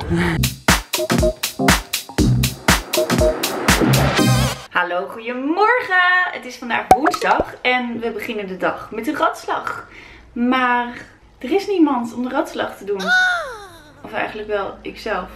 Hallo, goedemorgen! Het is vandaag woensdag en we beginnen de dag met de ratslag. Maar er is niemand om de ratslag te doen. Of eigenlijk wel ikzelf.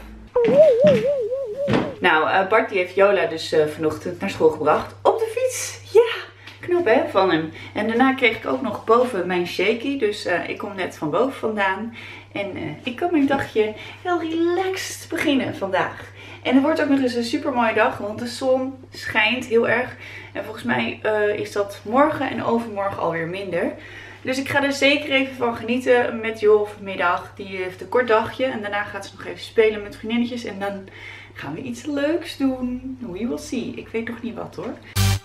Nou, Bart die heeft Jola dus vanochtend naar school gebracht. Op de fiets! Ja! Knap hè, van hem. En daarna kreeg ik ook nog boven mijn shaky. Dus ik kom net van boven vandaan. En ik kan mijn dagje heel relaxed beginnen vandaag. En het wordt ook nog eens een super mooie dag. Want de zon schijnt heel erg. En volgens mij is dat morgen en overmorgen alweer minder. Dus ik ga er zeker even van genieten met Jo vanmiddag. Die heeft een kort dagje. En daarna gaat ze nog even spelen met vriendinnetjes. En dan gaan we iets leuks doen. We will see. Ik weet nog niet wat hoor.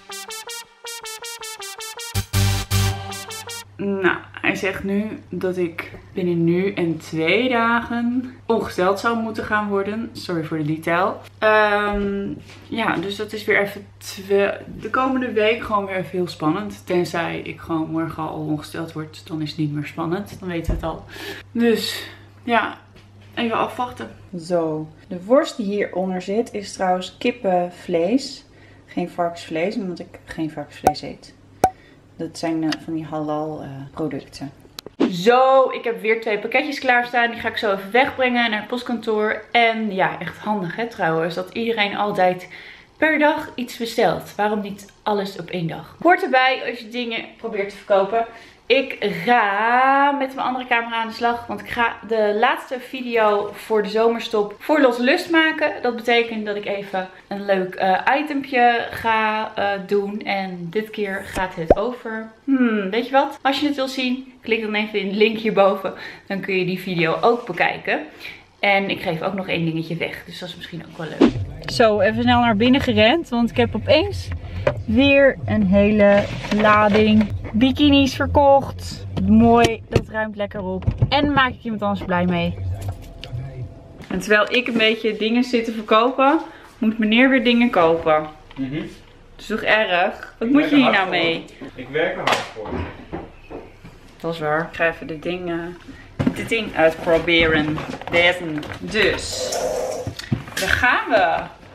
Nou, hij zegt nu dat ik binnen nu en 2 dagen ongesteld zou moeten gaan worden. Sorry voor de detail. Ja, dus dat is weer even de komende week gewoon weer even heel spannend. Tenzij ik gewoon morgen al ongesteld word, dan is het niet meer spannend. Dan weten we het al. Dus ja, even afwachten. Zo, de worst die hieronder zit is trouwens kippenvlees. Geen varkensvlees, omdat ik geen varkensvlees eet. Dat zijn van die halal producten. Zo, ik heb weer 2 pakketjes klaarstaan. Die ga ik zo even wegbrengen naar het postkantoor. En ja, echt handig hè trouwens. Dat iedereen altijd per dag iets bestelt. Waarom niet alles op 1 dag? Hoort erbij als je dingen probeert te verkopen. Ik ga met mijn andere camera aan de slag. Want ik ga de laatste video voor de zomerstop voor Lotte Lust maken. Dat betekent dat ik even een leuk itempje ga doen. En dit keer gaat het over... weet je wat? Als je het wil zien, klik dan even in de link hierboven. Dan kun je die video ook bekijken. En ik geef ook nog 1 dingetje weg. Dus dat is misschien ook wel leuk. Zo, even snel naar binnen gerend. Want ik heb opeens weer een hele lading bikinis verkocht. Mooi, dat ruimt lekker op. En maak ik iemand anders blij mee. En terwijl ik een beetje dingen zit te verkopen, moet meneer weer dingen kopen. Dat is toch erg? Wat moet je hier nou mee? Ik werk er hard voor. Dat is waar. Ik ga even dit ding uitproberen. Deze. Dus. Daar gaan we.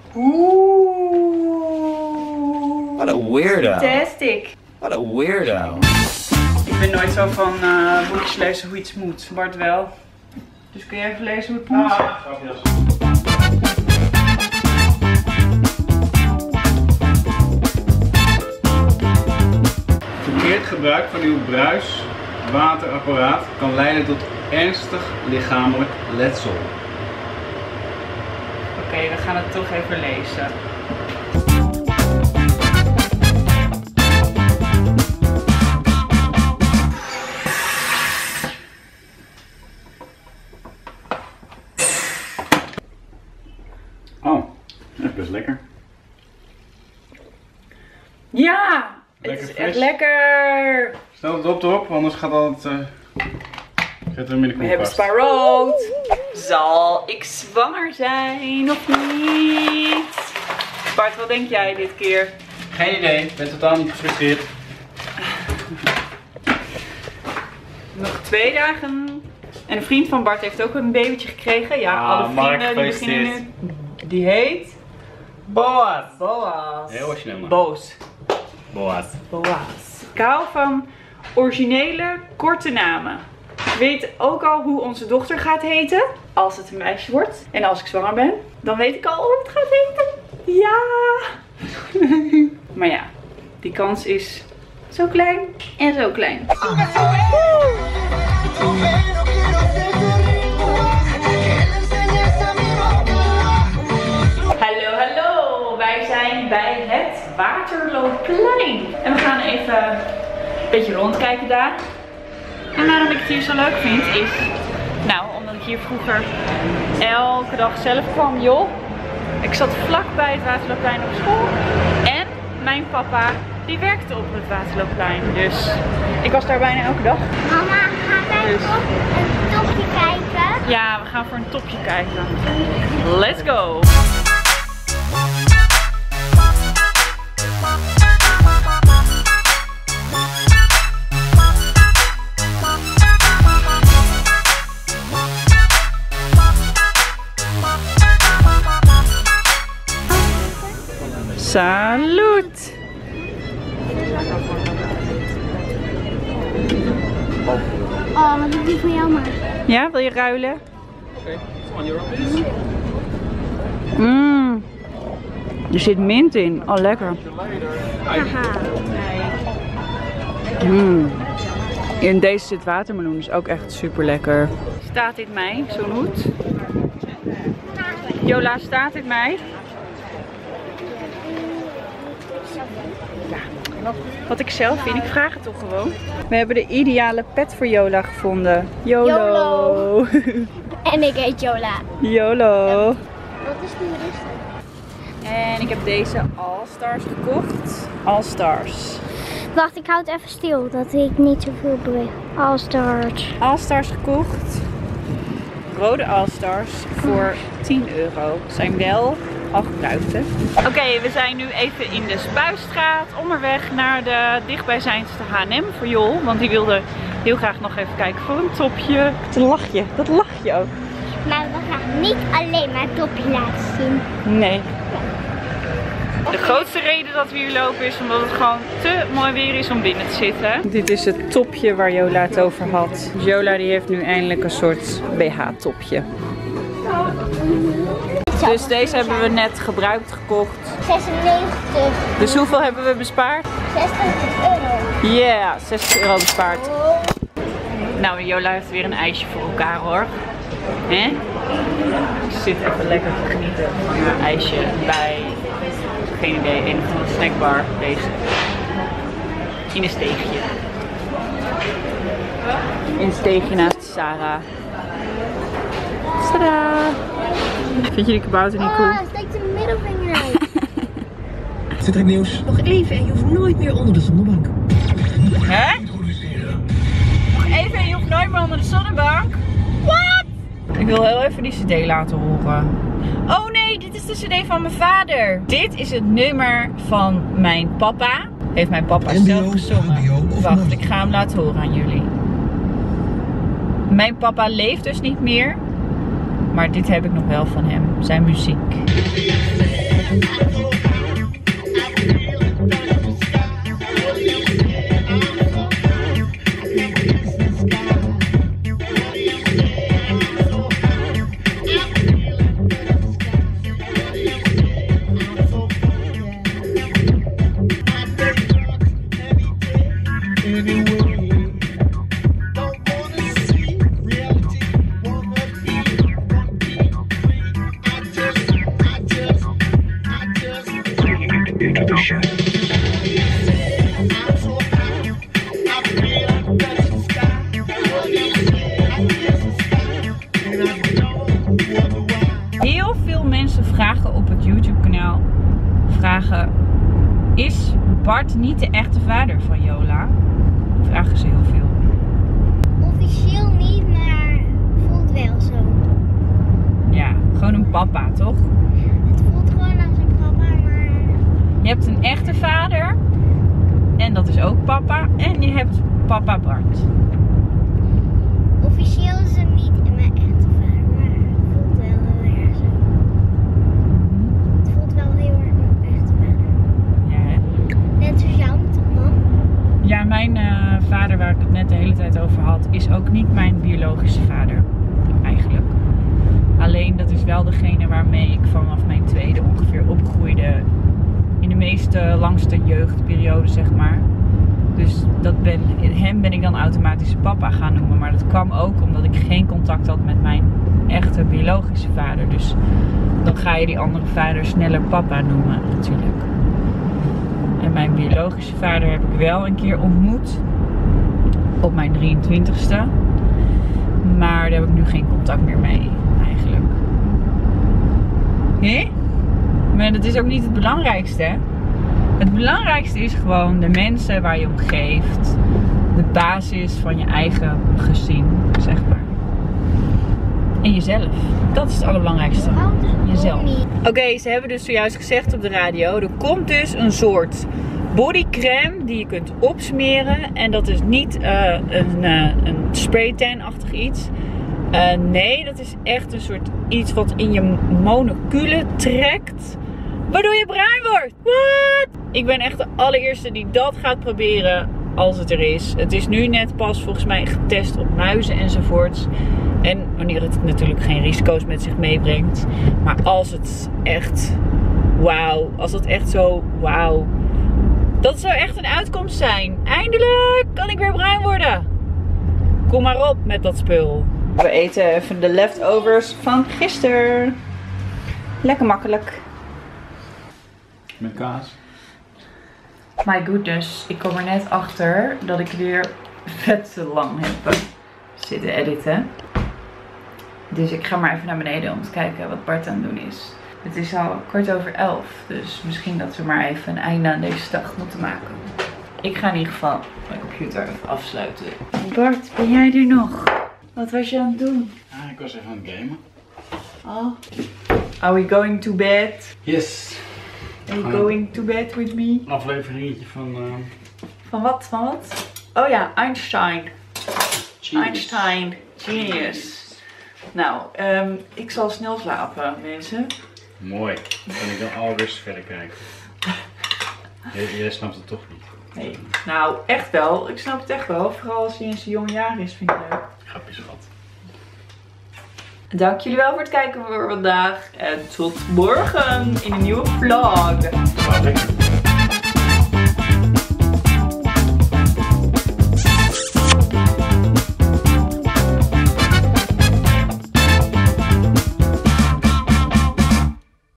Oeh. What a weirdo. Fantastic. What a weirdo. Ik ben nooit zo van boekjes lezen hoe iets moet. Bart wel. Dus kun jij even lezen hoe het moet? Verkeerd gebruik van uw bruiswaterapparaat kan leiden tot ernstig lichamelijk letsel. Oké, we gaan het toch even lezen. Oh, dat is best lekker. Ja, Lekker het is fris. echt lekker. Stel het op erop, anders gaat het zet hem in de We hebben koelkast. Spa rood. Zal ik zwanger zijn of niet? Bart, wat denk jij dit keer? Geen idee, ik ben totaal niet gefrustreerd. Nog 2 dagen. En een vriend van Bart heeft ook een babytje gekregen. Ja, alle Mark, vrienden die beginnen nu. Die heet... Boas. Boas. Heel snel maar. Boos. Boas. Boas. Ik hou van originele, korte namen. Ik weet ook al hoe onze dochter gaat heten. Als het een meisje wordt. En als ik zwanger ben. Dan weet ik al hoe het gaat heten. Ja. Maar ja, die kans is zo klein en zo klein. Hallo, hallo. Wij zijn bij het Waterloopplein. En we gaan even een beetje rondkijken daar. En waarom ik het hier zo leuk vind is... Nou, omdat ik hier vroeger elke dag zelf kwam, joh. Ik zat vlak bij het Waterloopplein op school. En mijn papa, die werkte op het Waterloopplein. Dus ik was daar bijna elke dag. Mama, gaan wij Dus. ook een topje kijken? Ja, we gaan voor een topje kijken. Let's go! Salut! Oh, wat doe ik voor jou maar? Ja, wil je ruilen? Oké, €1 please. Er zit mint in. Oh, lekker. Haha. In deze zit watermeloen, is ook echt super lekker. Staat dit mij, zo'n hoed? Jola, staat dit mij? Ja. Wat ik zelf vind, ik vraag het toch gewoon. We hebben de ideale pet voor Jola gevonden. YOLO. En ik heet Jola. YOLO. Wat is die rust? En ik heb deze All-Stars gekocht. All-Stars. Wacht, ik houd even stil, dat ik niet zoveel beweeg. All-Stars. All-Stars gekocht. Rode All-Stars voor €10. Zijn wel al gebruikt, hè? Oké, we zijn nu even in de Spuistraat. Onderweg naar de dichtbijzijnste H&M voor Jol. Want die wilde heel graag nog even kijken voor een topje. Dat lach je ook. Maar we gaan niet alleen maar het topje laten zien. Nee. De grootste reden dat we hier lopen is omdat het gewoon te mooi weer is om binnen te zitten. Dit is het topje waar Jola het over had. Dus Jola die heeft nu eindelijk een soort BH-topje. Dus deze hebben we net gebruikt gekocht. 96. Dus hoeveel hebben we bespaard? €60. Ja, yeah, €60 bespaard. Nou, Jola heeft weer een ijsje voor elkaar hoor. Hè? Ze zit even lekker te genieten van haar ijsje bij, geen idee, een of andere snackbar bezig. In een steegje. In een steegje naast Sarah. Tadaa! Vind je die kabouter niet cool? Oh, steek de middelvinger uit. Zit nieuws? Nog even en je hoeft nooit meer onder de zonnebank. Hè? Nog even en je hoeft nooit meer onder de zonnebank? Wat? Ik wil heel even die cd laten horen. Oh nee, dit is de cd van mijn vader. Dit is het nummer van mijn papa. Heeft mijn papa zelf gezongen. Wacht, ik ga hem laten horen aan jullie. Mijn papa leeft dus niet meer. Maar dit heb ik nog wel van hem. Zijn muziek. Heel veel mensen vragen op het YouTube kanaal, is Bart niet de echte vader van Jola? Vragen ze heel veel. Officieel niet, maar voelt wel zo. Ja, gewoon een papa, toch? Het voelt gewoon als een papa, maar... Je hebt een echte vader. En dat is ook papa. En je hebt papa Bart. Officieel is het niet mijn echte vader, maar het voelt wel heel erg zo. Het voelt wel heel erg mijn echte vader. Ja, hè? Net zoals jou toch, man? Ja, mijn vader, waar ik het net de hele tijd over had, is ook niet mijn biologische vader. Eigenlijk. Alleen dat is wel degene waarmee ik vanaf mijn tweede ongeveer opgroeide. In de meeste langste jeugdperiode, zeg maar. Dus hem ben ik dan automatisch papa gaan noemen. Maar dat kwam ook omdat ik geen contact had met mijn echte biologische vader. Dus dan ga je die andere vader sneller papa noemen natuurlijk. En mijn biologische vader heb ik wel een keer ontmoet. Op mijn 23ste. Maar daar heb ik nu geen contact meer mee eigenlijk. Hé? Maar dat is ook niet het belangrijkste, hè? Het belangrijkste is gewoon de mensen waar je om geeft. De basis van je eigen gezin, zeg maar. En jezelf. Dat is het allerbelangrijkste. Jezelf. Oké, ze hebben dus zojuist gezegd op de radio. Er komt dus een soort bodycrème die je kunt opsmeren. En dat is niet een spraytan-achtig iets. Nee, dat is echt een soort iets wat in je moleculen trekt. Waardoor je bruin wordt. What? Ik ben echt de allereerste die dat gaat proberen als het er is. Het is nu net pas volgens mij getest op muizen enzovoorts. En wanneer het natuurlijk geen risico's met zich meebrengt. Maar als het echt wauw. Als het echt zo wauw. Dat zou echt een uitkomst zijn. Eindelijk kan ik weer bruin worden. Kom maar op met dat spul. We eten even de leftovers van gisteren. Lekker makkelijk. Met kaas. My goodness, ik kom er net achter dat ik weer vet te lang heb zitten editen. Dus ik ga maar even naar beneden om te kijken wat Bart aan het doen is. Het is al 11:15, dus misschien dat we maar even een einde aan deze dag moeten maken. Ik ga in ieder geval mijn computer even afsluiten. Bart, ben jij er nog? Wat was je aan het doen? Ah, ik was even aan het gamen. Oh. Are we going to bed? Yes. Are you going to bed with me? Afleveringetje van... Van wat? Van wat? Oh ja, Einstein. Genius. Einstein. Genius. Nou, ik zal snel slapen, mensen. Mooi. Dan kan ik dan al rustig verder kijken. Jij snapt het toch niet? Nee. Nou, echt wel. Ik snap het echt wel. Vooral als hij in zijn jonge jaren is, vind ik leuk. Grapje schat. Dank jullie wel voor het kijken voor vandaag. En tot morgen in een nieuwe vlog. Lekker.